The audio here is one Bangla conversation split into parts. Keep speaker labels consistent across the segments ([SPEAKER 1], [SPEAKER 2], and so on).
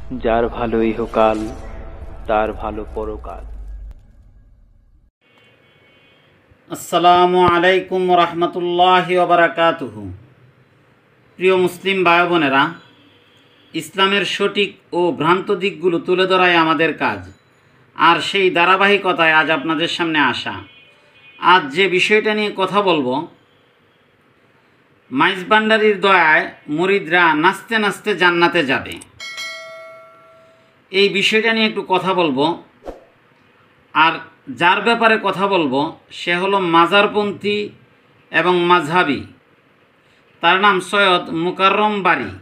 [SPEAKER 1] যার ভালো ইহকাল তার ভালো পরকাল।
[SPEAKER 2] আসসালামু আলাইকুম রহমতুল্লাহি ওয়া বারাকাতুহু। প্রিয় মুসলিম ভাই বোনেরা, ইসলামের সঠিক ও ভ্রান্ত দিকগুলো তুলে ধরাই আমাদের কাজ, আর সেই ধারাবাহিকতায় আজ আপনাদের সামনে আসা। আজ যে বিষয়টা নিয়ে কথা বলবো, মাইজ ভান্ডারীর দয়ায় মুরিদরা নাচতে নাচতে জান্নাতে যাবে, এই বিষয়টা নিয়ে একটু কথা বলবো। আর যার ব্যাপারে কথা বলবো সে হলো মাজারপন্থী এবং মাযহাবী, তার নাম সৈয়দ মুকাররম বারী।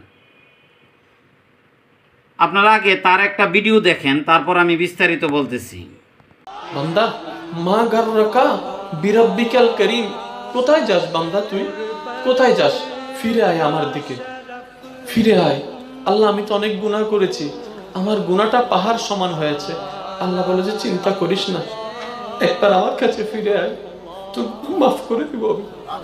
[SPEAKER 2] আপনারা আগে তার একটা ভিডিও দেখেন, তারপর আমি বিস্তারিত বলতেছি।
[SPEAKER 3] বান্দা মা গাররাকা বিরাব্বিকাল করিম, কোথায় যাস বান্দা? তুই কোথায় যাস? ফিরে আয় আমার দিকে, ফিরে আয়। আল্লাহ, আমি তো অনেক গুনাহ করেছি, আমার গুনাহটা পাহাড় সমান হয়েছে। আল্লাহ বলে যে চিন্তা করিস না, একবার আমার কাছে ফিরে আয়, তো মাফ করে দিব আমি।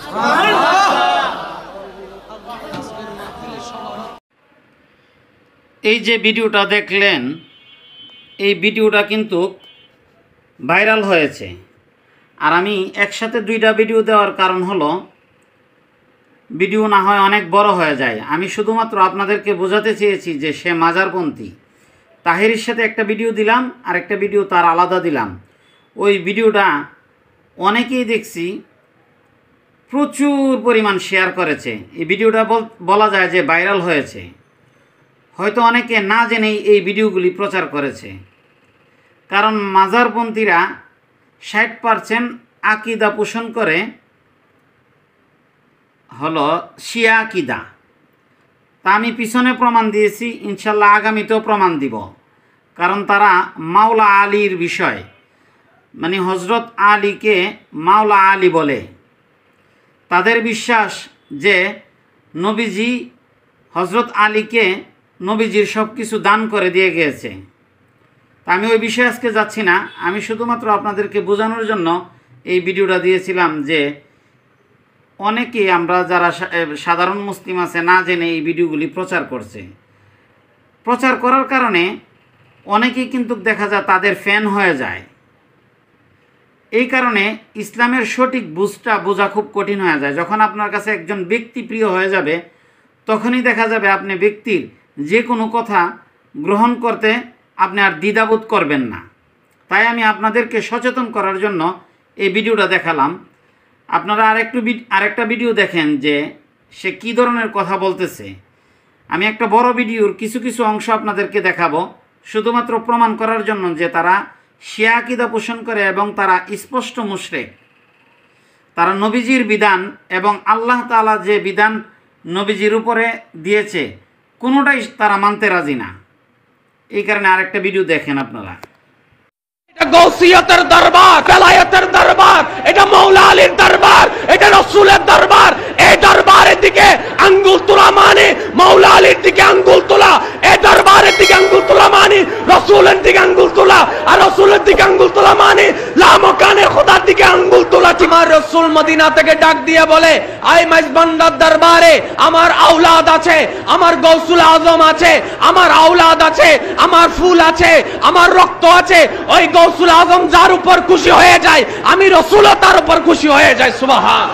[SPEAKER 2] এই যে ভিডিওটা দেখলেন, এই ভিডিওটা কিন্তু ভাইরাল হয়েছে। আর আমি একসাথে দুইটা ভিডিও দেওয়ার কারণ হলো ভিডিও না হয় অনেক বড় হয়ে যায়। আমি শুধুমাত্র আপনাদেরকে বোঝাতে চেয়েছি যে সে মাজারপন্থী। তাহেরির সাথে একটা ভিডিও দিলাম, আর একটা ভিডিও তার আলাদা দিলাম। ওই ভিডিওটা অনেকেই দেখছি প্রচুর পরিমাণ শেয়ার করেছে। এই ভিডিওটা বলা যায় যে ভাইরাল হয়েছে। হয়তো অনেকে না জেনেই এই ভিডিওগুলি প্রচার করেছে, কারণ মাজারপন্থীরা 60% আকিদা পোষণ করে হলো শিয়া আকিদা। তা আমি পিছনে প্রমাণ দিয়েছি, ইনশাল্লাহ আগামীতেও প্রমাণ দিব। কারণ তারা মাওলা আলীর বিষয়, মানে হজরত আলীকে মাওলা আলী বলে। তাদের বিশ্বাস যে নবীজি হজরত আলীকে নবীজির সব কিছু দান করে দিয়ে গিয়েছে। তা আমি ওই বিষয়ে আজকে যাচ্ছি না, আমি শুধুমাত্র আপনাদেরকে বোঝানোর জন্য এই ভিডিওটা দিয়েছিলাম যে অনেকে আমরা যারা সাধারণ মুসলিম আছে না জেনে এই ভিডিওগুলি প্রচার করছে। প্রচার করার কারণে অনেকেই কিন্তু দেখা যায় তাদের ফ্যান হয়ে যায়। এই কারণে ইসলামের সঠিক বোঝা খুব কঠিন হয়ে যায়। যখন আপনার কাছে একজন ব্যক্তি প্রিয় হয়ে যাবে, তখনই দেখা যাবে আপনি ব্যক্তির যে কোনো কথা গ্রহণ করতে আপনি আর দ্বিধাবোধ করবেন না। তাই আমি আপনাদেরকে সচেতন করার জন্য এই ভিডিওটা দেখালাম। আপনারা আরেকটা ভিডিও দেখেন যে সে কী ধরনের কথা বলতেছে। আমি একটা বড় ভিডিওর কিছু কিছু অংশ আপনাদেরকে দেখাবো, শুধুমাত্র প্রমাণ করার জন্য যে তারা শিয়া আকিদা পোষণ করে এবং তারা স্পষ্ট মুশরিক। তারা নবীজির বিধান এবং আল্লাহ তাআলা যে বিধান নবীজির উপরে দিয়েছে কোনোটাই তারা মানতে রাজি না। এই কারণে আরেকটা ভিডিও দেখেন আপনারা।
[SPEAKER 3] এটা গৌসিয়তের দরবার, বেলায়েতের দরবার, এটা মাওলা আলীর দরবার, এটা রাসূলের দরবার। এই দরবারের দিকে আঙ্গুল তোলা মানে মাওলা আলীর দিকে আঙ্গুল তোলা, এই দরবারের দিকে আঙ্গুল তোলা মানে রাসূলের দিকে আঙ্গুল তোলা, আর রাসূলের দিকে আঙ্গুল তোলা মানে লামকানে খোদার দিকে আঙ্গুল তোলা। আমার রাসূল মদিনা থেকে ডাক দিয়ে বলে, আই মাইজ ভান্ডার দরবারে আমার আওলাদ আছে, আমার গৌসুল আজম আছে, আমার আওলাদ আছে, আমার ফুল আছে, আমার রক্ত আছে। ওই গৌসুল আজম যার উপর খুশি হয়ে যায়, আমি রাসূলও তার উপর খুশি হয়ে যায়। সুবহান।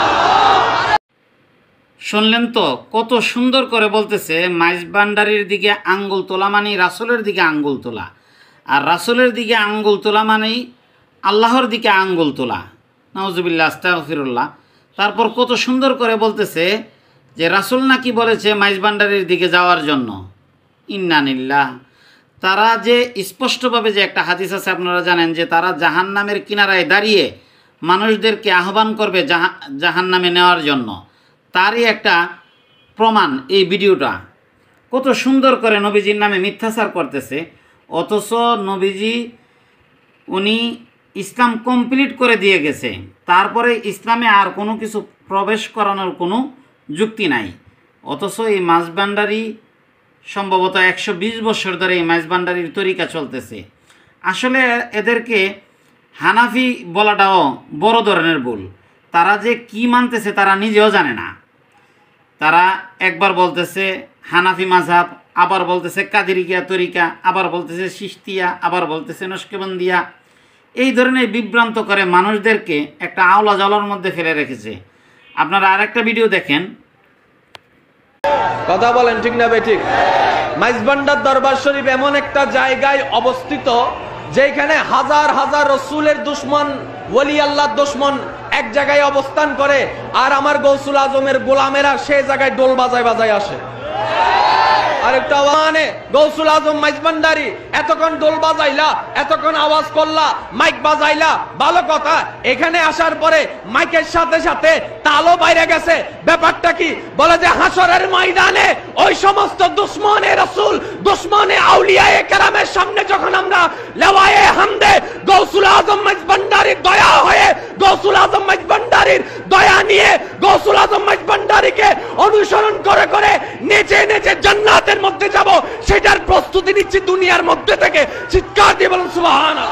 [SPEAKER 2] শুনলেন তো কত সুন্দর করে বলতেছে, মাইজ ভান্ডারীর দিকে আঙ্গুল তোলা মানে রাসূলের দিকে আঙ্গুল তোলা, আর রাসূলের দিকে আঙ্গুল তোলা মানে আল্লাহর দিকে আঙ্গুল তোলা। নাউজুবিল্লাহ, আস্তাগফিরুল্লাহ। তারপর কত সুন্দর করে বলতেছে যে রাসূল নাকি বলেছে মাইজ ভান্ডারীর দিকে যাওয়ার জন্য। ইন্নালিল্লাহ। তারা যে স্পষ্টভাবে যে একটা হাদিস আছে আপনারা জানেন যে তারা জাহান্নামের কিনারায় দাঁড়িয়ে মানুষদেরকে আহ্বান করবে জাহান্নামে নেওয়ার জন্য, তারই একটা প্রমাণ এই ভিডিওটা। কত সুন্দর করে নবীজির নামে মিথ্যাচার করতেছে, অথচ নবীজি উনি ইসলাম কমপ্লিট করে দিয়ে গেছে, তারপরে ইসলামে আর কোনো কিছু প্রবেশ করানোর কোনো যুক্তি নাই। অথচ এই মাইজ ভান্ডারী সম্ভবত 120 বছর ধরে এই মাইজ ভান্ডারীর তরিকা চলতেছে। আসলে এদেরকে হানাফি বলাটাও বড় ধরনের ভুল। তারা যে কি মানতেছে তারা নিজেও জানে না। তারা একবার বলতেছে হানাফি মাযহাব, আবার বলতেছে কাদিরিয়া তরিকা, আবার বলতেছে সিস্তিয়া, আবার বলতেছে নকশবন্দিয়া। এই ধরনের বিভ্রান্ত করে মানুষদেরকে একটা আওলা জলার মধ্যে ফেলে রেখেছে। আপনারা আরেকটা ভিডিও দেখেন।
[SPEAKER 3] কথা বলেন ঠিক না বেঠিক? মাইজবান্ডার দরবার শরীফ এমন একটা জায়গায় অবস্থিত যেখানে হাজার হাজার রসুলের দুশ্মন, ওলি আল্লাহর দুশ্মন এক জায়গায় অবস্থান করে, আর আমার গৌসুল আজমের গোলামেরা সেই জায়গায় ডোল বাজায় বাজায় আসে। আরেকটা মানে গৌসুল আজম মাইজবান্ডারি এতক্ষণ ডোল বাজাইলা, এতক্ষণ আওয়াজ করলা, মাইক বাজাইলা, ভালো কথা। এখানে আসার পরে মাইকের সাথে সাথে তালও বাইরে গেছে। ব্যাপারটা কি? বলে যে হাসরের ময়দানে ওই সমস্ত দুশ্মনে রাসূল, দুশ্মনে আউলিয়ায়ে কেরামের সামনে যখন আমরা লেওয়ায়ে হামদে গৌসুল আজম মাইজবান্ডারির দয়া হয়ে, গৌসুল আজম মাইজবান্ডারির দয়া নিয়ে গৌসুল আজম মাইজবান্ডারিকে অনুসরণ করে করে নেচে নেচে জান্নাতের মধ্যে যাব, সেটার প্রস্তুতি নিচ্ছি দুনিয়ার মধ্যে থেকে। চিৎকার দিয়ে বলুন সুবহানাল্লাহ।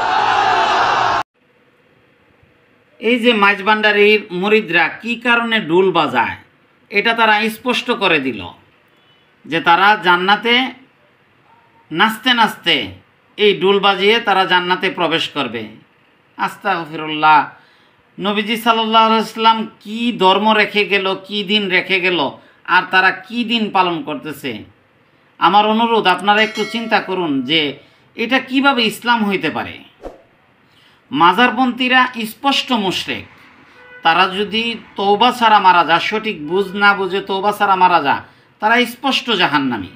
[SPEAKER 2] এই যে মাইজবান্ডারির মুরিদরা কি কারণে ডুল বাজায়, এটা তারা স্পষ্ট করে দিল যে তারা জান্নাতে নাচতে নাচতে এই ডুল বাজিয়ে তারা জান্নাতে প্রবেশ করবে। আস্তাগফিরুল্লাহ। নবীজি সাল্লাল্লাহু আলাইহি ওয়াসাল্লাম কি ধর্ম রেখে গেল, কি দিন রেখে গেল, আর তারা কি দিন পালন করতেছে। আমার অনুরোধ, আপনারা একটু চিন্তা করুন যে এটা কিভাবে ইসলাম হইতে পারে। মাজারপন্থীরা স্পষ্ট মুশরিক। তারা যদি তওবা ছাড়া মারা যায়, সঠিক বুঝ না বুঝে তওবা ছাড়া মারা যায়, তারা স্পষ্ট জাহান্নামী।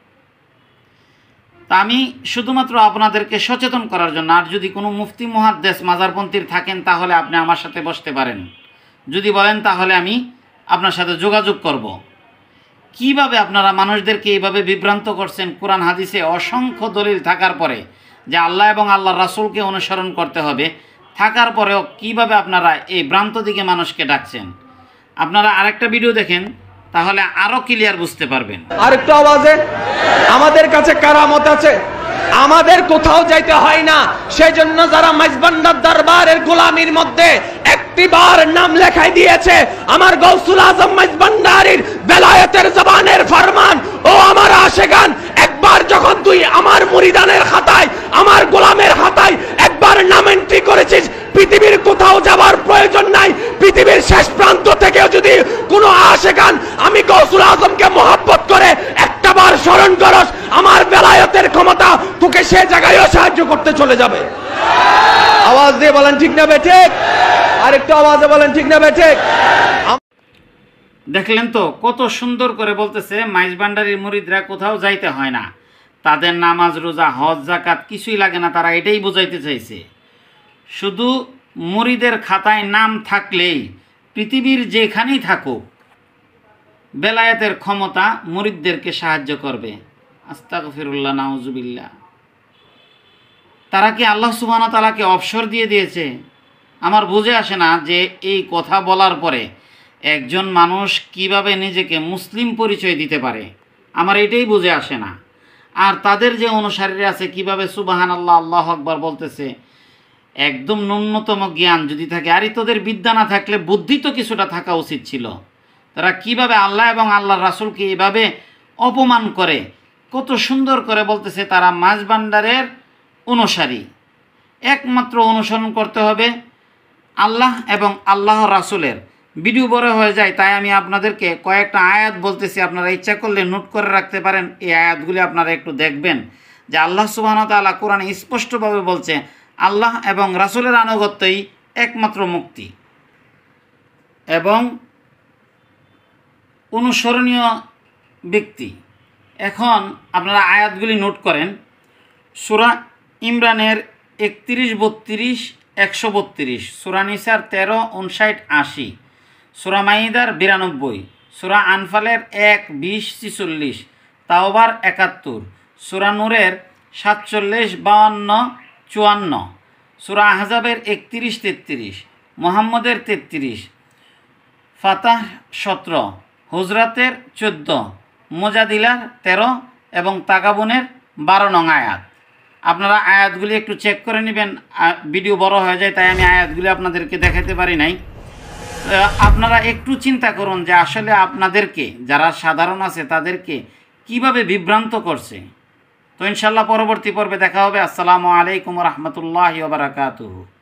[SPEAKER 2] তা আমি শুধুমাত্র আপনাদেরকে সচেতন করার জন্য, আর যদি কোনো মুফতি মুহাদ্দিস মাজারপন্থীর থাকেন তাহলে আপনি আমার সাথে বসতে পারেন। যদি বলেন তাহলে আমি আপনার সাথে যোগাযোগ করব। কিভাবে আপনারা মানুষদেরকে এইভাবে বিভ্রান্ত করছেন? কোরআন হাদিসে অসংখ্য দলিল থাকার পরে যে আল্লাহ এবং আল্লাহর রাসূলকে অনুসরণ করতে হবে থাকার পরেও কিভাবে আপনারা এই ভ্রান্ত দিকে মানুষকে ডাকছেন। আপনারা আরেকটা ভিডিও দেখেন, তাহলে আরো ক্লিয়ার বুঝতে পারবেন।
[SPEAKER 3] আরেকটা আওয়াজে আমাদের কাছে কারামত আছে, আমাদের কোথাও যাইতে হয় না। সেই জন্য যারা মাইজবান্ডার দরবারের গোলামির মধ্যে একটিবার নাম লেখাই দিয়েছে, আমার গৌসুল আজম মাইজবান্ডারির বেলায়েতের জবানের ফরমান, ও আমার আশেগান, একবার যখন তুই আমার মুরিদানের খাতায়, আমার গোলামের খাতায় একবার নাম এন্ট্রি করেছিস, পৃথিবীর কোথাও যাবার প্রয়োজন নাই। পৃথিবীর শেষ প্রান্ত থেকেও যদি কোনো আশেগান আমি গৌসুল আজমকে মহব্বত করে একটাবার স্মরণ করস, আমার বেলায়েতের ক্ষমতা তোকে সে জায়গায়ও সাহায্য করতে চলে যাবে। আওয়াজ দিয়ে বলেন ঠিক না বেঠিক? আরেকটু আওয়াজে বলেন ঠিক না বেঠিক?
[SPEAKER 2] দেখলেন তো কত সুন্দর করে বলতেছে মাইজবান্ডারির মুরিদরা কোথাও যাইতে হয় না, তাদের নামাজ রোজা হজ জাকাত কিছুই লাগে না। তারা এটাই বোঝাইতে চাইছে, শুধু মুরিদের খাতায় নাম থাকলেই পৃথিবীর যেখানেই থাকুক বেলায়েতের ক্ষমতা মুরিদদেরকে সাহায্য করবে। আস্তাগফিরুল্লাহ, নাউজুবিল্লাহ। তারা কি আল্লাহ সুবহানাহু ওয়া তাআলাকে অবসর দিয়ে দিয়েছে? আমার বুঝে আসে না যে এই কথা বলার পরে একজন মানুষ কিভাবে নিজেকে মুসলিম পরিচয় দিতে পারে, আমার এটাই বুঝে আসে না। আর তাদের যে অনুসারীরা আছে কিভাবে সুবহানাল্লাহ, আল্লাহু আকবার বলতেছে, একদম ন্যূনতম জ্ঞান যদি থাকে, আরে তোদের বিদ্যা না থাকলে বুদ্ধি তো কিছুটা থাকা উচিত ছিল। তারা কিভাবে আল্লাহ এবং আল্লাহর রাসূলকে এভাবে অপমান করে, কত সুন্দর করে বলতেছে তারা মাইজবান্ডারের অনুসারী। একমাত্র অনুসরণ করতে হবে আল্লাহ এবং আল্লাহর রাসূলের। ভিডিও বড় হয়ে যায়, তাই আমি আপনাদেরকে কয়েকটা আয়াত বলতেছি, আপনারা ইচ্ছা করলে নোট করে রাখতে পারেন। এই আয়াতগুলি আপনারা একটু দেখবেন যে আল্লাহ সুবহানাহু ওয়া তাআলা কোরআনে স্পষ্টভাবে বলছে আল্লাহ এবং রাসূলের আনুগত্যই একমাত্র মুক্তি এবং অনুসরণীয় ব্যক্তি। এখন আপনারা আয়াতগুলি নোট করেন। সূরা ইমরানের 31, 32, 132, সূরা নিসার 13, 59, 80, সূরা মাইদার 92, সূরা আনফালের 1, 20, 46, তাওবার 71, সূরা নূরের 47, 52, 54, সূরা আহজাবের 31, 33, মুহাম্মদের 33, ফাতাহ 17, হুজরাতের 14, মুজাদিলার 13 এবং তাগাবুনের 12 নং আয়াত। আপনারা আয়াতগুলি একটু চেক করে নেবেন। ভিডিও বড় হয়ে যায়, তাই আমি আয়াতগুলি আপনাদেরকে দেখাতে পারি নাই। আপনারা একটু চিন্তা করুন যে আসলে আপনাদেরকে, যারা সাধারণ আছে তাদেরকে কিভাবে বিভ্রান্ত করছে। তো ইনশাল্লাহ পরবর্তী পর্বে দেখা হবে। আসসালামু আলাইকুম রহমতুল্লাহি ওয়া বারাকাতুহু।